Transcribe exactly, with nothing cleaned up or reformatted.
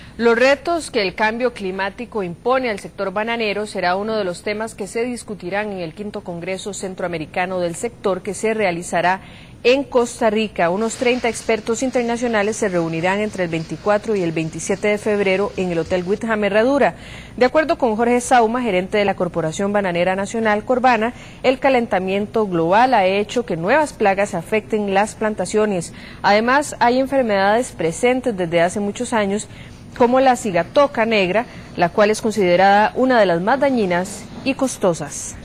Los retos que el cambio climático impone al sector bananero será uno de los temas que se discutirán en el quinto Congreso Centroamericano del Sector, que se realizará en Costa Rica. Unos treinta expertos internacionales se reunirán entre el veinticuatro y el veintisiete de febrero en el Hotel Whitham Herradura. De acuerdo con Jorge Sauma, gerente de la Corporación Bananera Nacional, Corbana, el calentamiento global ha hecho que nuevas plagas afecten las plantaciones. Además, hay enfermedades presentes desde hace muchos años, como la cigatoca negra, la cual es considerada una de las más dañinas y costosas.